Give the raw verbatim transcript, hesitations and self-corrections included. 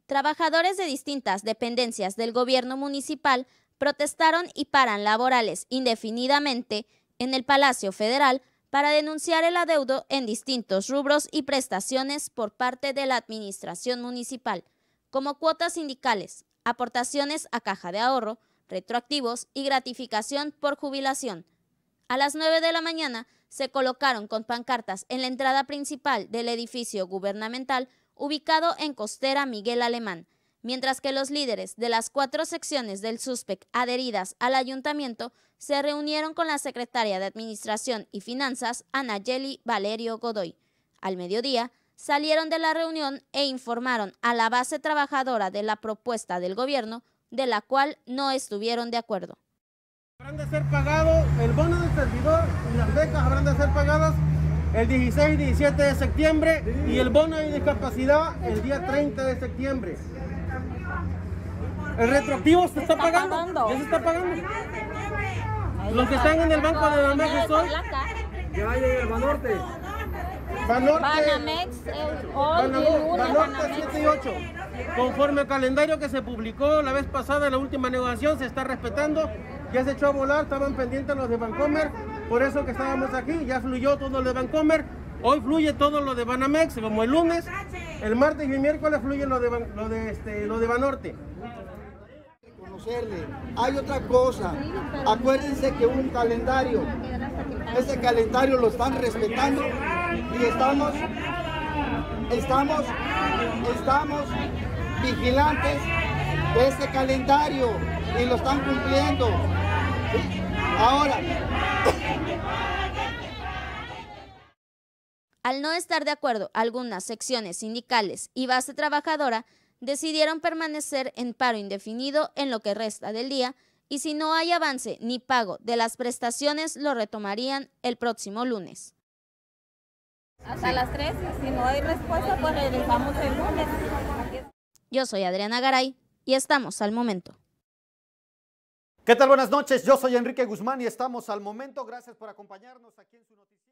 trabajadores de distintas dependencias del gobierno municipal protestaron y paran laborales indefinidamente en el Palacio Federal para denunciar el adeudo en distintos rubros y prestaciones por parte de la administración municipal, como cuotas sindicales, aportaciones a caja de ahorro, retroactivos y gratificación por jubilación. A las nueve de la mañana se colocaron con pancartas en la entrada principal del edificio gubernamental ubicado en Costera Miguel Alemán, mientras que los líderes de las cuatro secciones del SUSPEC adheridas al ayuntamiento se reunieron con la secretaria de Administración y Finanzas, Anayeli Valerio Godoy. Al mediodía, salieron de la reunión e informaron a la base trabajadora de la propuesta del gobierno, de la cual no estuvieron de acuerdo. Habrán de ser pagados el bono del servidor y las becas habrán de ser pagadas el dieciséis y diecisiete de septiembre y el bono de discapacidad el día treinta de septiembre. El retroactivo se está pagando, ya se está pagando. Los que están en el banco de Banamex hoy, que vaya el Banorte. Banorte, Banamex, Banorte siete y ocho. Conforme al calendario que se publicó la vez pasada, la última negociación se está respetando. Ya se echó a volar, estaban pendientes los de Bancomer, por eso que estábamos aquí, ya fluyó todo lo de Bancomer. Hoy fluye todo lo de Banamex, como el lunes, el martes y el miércoles fluye lo de, lo de, este, lo de Banorte. Conocerle. Hay otra cosa, acuérdense que hubo un calendario, ese calendario lo están respetando y estamos, estamos, estamos vigilantes de ese calendario y lo están cumpliendo. Ahora, al no estar de acuerdo algunas secciones sindicales y base trabajadora, decidieron permanecer en paro indefinido en lo que resta del día y si no hay avance ni pago de las prestaciones lo retomarían el próximo lunes. Hasta las tres, si no hay respuesta, pues regresamos el lunes. Yo soy Adriana Garay y estamos al momento. ¿Qué tal? Buenas noches, yo soy Enrique Guzmán y estamos al momento. Gracias por acompañarnos aquí en su noticiero.